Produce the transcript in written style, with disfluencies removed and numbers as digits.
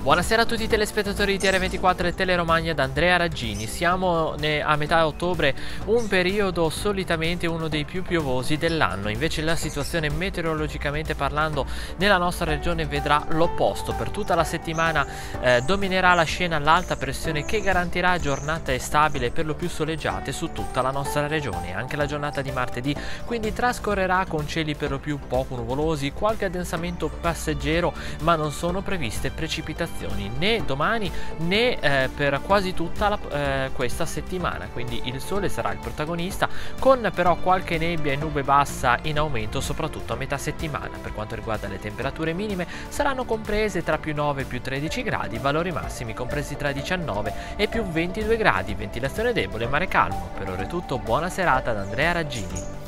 Buonasera a tutti i telespettatori di TR24 e Teleromagna da Andrea Raggini. Siamo a metà ottobre, un periodo solitamente uno dei più piovosi dell'anno. Invece la situazione meteorologicamente parlando nella nostra regione vedrà l'opposto. Per tutta la settimana dominerà la scena l'alta pressione che garantirà giornate stabili e per lo più soleggiate su tutta la nostra regione. Anche la giornata di martedì quindi trascorrerà con cieli per lo più poco nuvolosi, qualche addensamento passeggero, ma non sono previste precipitazioni né domani né per quasi tutta questa settimana. Quindi il sole sarà il protagonista, con però qualche nebbia e nube bassa in aumento soprattutto a metà settimana. Per quanto riguarda le temperature minime, saranno comprese tra più 9 e più 13 gradi, valori massimi compresi tra 19 e più 22 gradi, ventilazione debole, mare calmo. Per ora è tutto, buona serata da Andrea Raggini.